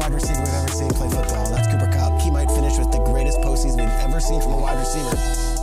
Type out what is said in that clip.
wide receiver we've ever seen play football. That's Cooper Kupp. He might finish with the greatest postseason we've ever seen from a wide receiver.